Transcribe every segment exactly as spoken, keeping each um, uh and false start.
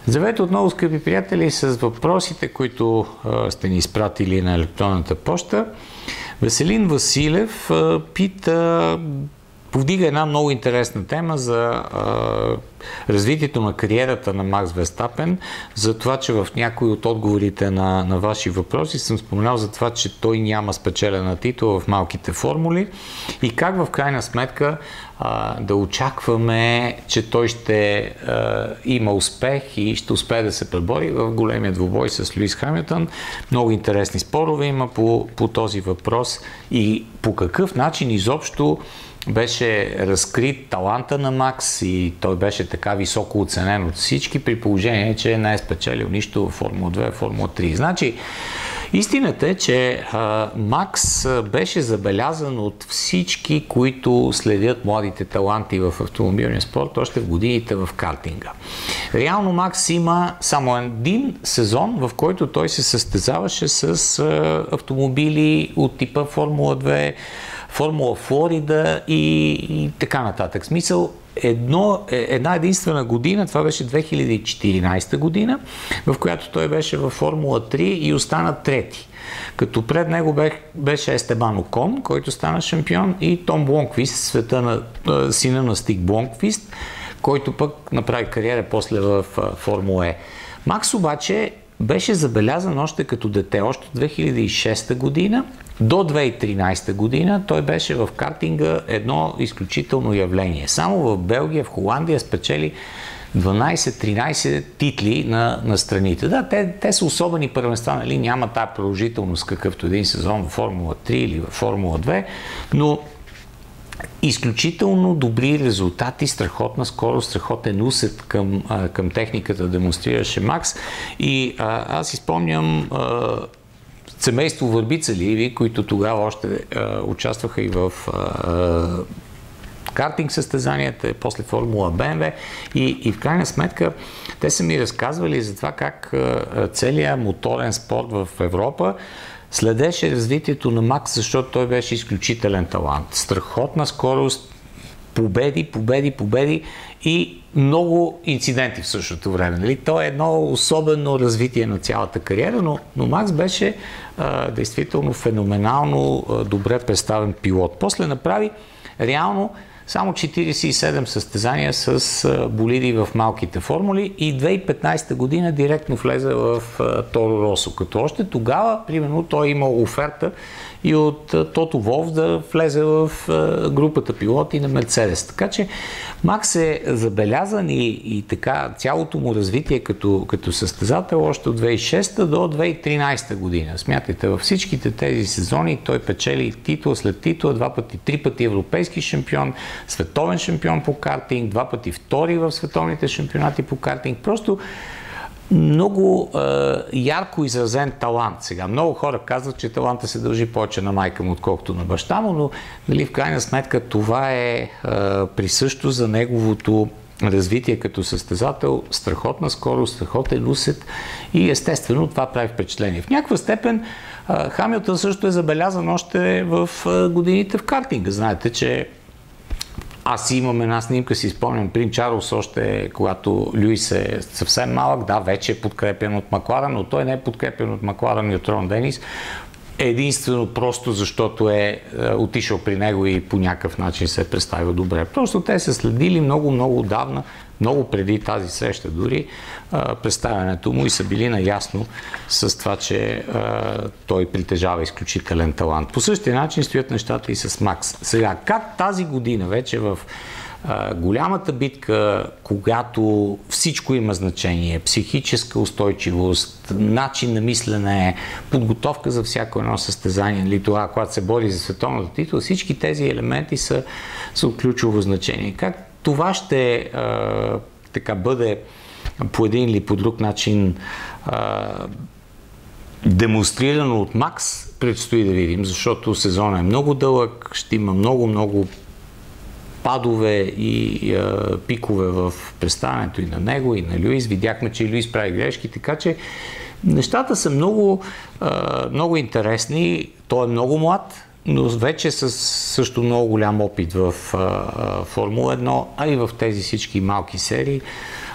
Здравейте отново, скъпи приятели, с въпросите, които а, сте ни изпратили на електронната поща. Веселин Василев а, пита, повдига една много интересна тема за а, развитието на кариерата на Макс Верстапен, за това, че в някои от отговорите на, на ваши въпроси съм споменал за това, че той няма спечелена титла в малките формули и как в крайна сметка а, да очакваме, че той ще а, има успех и ще успее да се пребори в големия двубой с Луис Хамилтън. Много интересни спорове има по, по този въпрос и по какъв начин изобщо беше разкрит таланта на Макс и той беше така високо оценен от всички, при положение, че не е спечелил нищо в Формула две, Формула три. Значи, истината е, че а, Макс беше забелязан от всички, които следят младите таланти в автомобилния спорт, още в годините в картинга. Реално Макс има само един сезон, в който той се състезаваше с а, автомобили от типа Формула две, Формула Флорида и, и така нататък. В смисъл, едно, една единствена година, това беше две хиляди и четиринадесета година, в която той беше във Формула три и остана трети. Като пред него беше Естебан Окон, който стана шампион, и Том Бломквист, света на, сина на Стиг Бломквист, който пък направи кариера после в Формула Е. Макс обаче беше забелязан още като дете, още от две хиляди и шеста година до две хиляди и тринадесета година той беше в картинга едно изключително явление. Само в Белгия, в Холандия спечели дванадесет-тринадесет титли на, на страните. Да, те, те са особени първенства, нали? Няма тази продължителност, какъвто един сезон в Формула три или в Формула две, но изключително добри резултати, страхотна скорост, страхотен усет към, към техниката демонстрираше Макс. И а, аз изпомням а, семейство Върбицали, които тогава още а, участваха и в а, картинг състезанията, после Формула Б М В, и, и в крайна сметка те са ми разказвали за това как а, целият моторен спорт в Европа следеше развитието на Макс, защото той беше изключителен талант. Страхотна скорост, победи, победи, победи и много инциденти в същото време. Нали? То е едно особено развитие на цялата кариера, но, но Макс беше а, действително феноменално а, добре представен пилот. После направи реално само четиридесет и седем състезания с а, болиди в малките формули и две хиляди и петнадесета година директно влезе в а, Торо Росо, като още тогава, примерно, той имал оферта и от а, Тото Волф да влезе в а, групата пилоти на Мерцедес. Така че Макс е забелязан и, и така цялото му развитие като, като състезател още от две хиляди и шеста до две хиляди и тринадесета година. Смятайте, във всичките тези сезони той печели титла след титла, два пъти, три пъти европейски шампион, световен шампион по картинг, два пъти втори в световните шампионати по картинг. Просто много е, ярко изразен талант. Сега много хора казват, че таланта се дължи повече на майка му, отколкото на баща му, но нали, в крайна сметка това е, е присъщо за неговото развитие като състезател, страхотна скорост, страхотен усет и естествено това прави впечатление. В някаква степен е, Хамилтън също е забелязан още в е, годините в картинга. Знаете, че аз имам една снимка, си спомням, Принц Чарлз още, когато Луис е съвсем малък, да, вече е подкрепен от Макларен, но той не е подкрепен от Макларен и от Рон Денис, единствено просто защото е отишъл при него и по някакъв начин се е представил добре. Просто те са следили много, много отдавна, много преди тази среща дори, представянето му и са били наясно с това, че той притежава изключителен талант. По същия начин стоят нещата и с Макс. Сега, как тази година вече в голямата битка, когато всичко има значение, психическа устойчивост, начин на мислене, подготовка за всяко едно състезание, или това, когато се бори за световната титла, всички тези елементи са, са от ключово значение. Как това ще а, така бъде по един или по друг начин а, демонстрирано от Макс, предстои да видим, защото сезонът е много дълъг, ще има много-много падове и а, пикове в представянето и на него, и на Луис. Видяхме, че и Луис прави грешки, така че нещата са много, а, много интересни. Той е много млад, но вече с също много голям опит в а, Формула едно, а и в тези всички малки серии.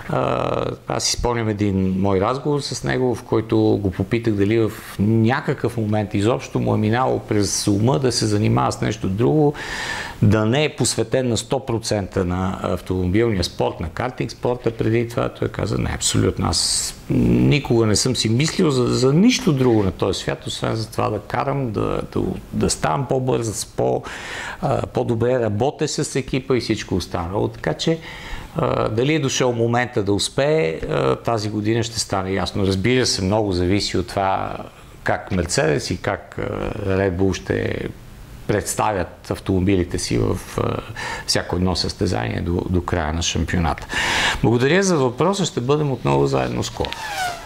Аз си спомням един мой разговор с него, в който го попитах дали в някакъв момент изобщо му е минало през ума да се занимава с нещо друго, да не е посветен на сто процента на автомобилния спорт, на картинг спорта преди това. Той каза, не, абсолютно. Аз никога не съм си мислил за, за нищо друго на този свят, освен за това да карам, да, да, да ставам по-бърз, по, по-добре работя с екипа и всичко останало. Така че дали е дошъл момента да успее, тази година ще стане ясно. Разбира се, много зависи от това как Мерцедес и как Red Bull ще представят автомобилите си в всяко едно състезание до, до края на шампионата. Благодаря за въпроса, ще бъдем отново заедно скоро.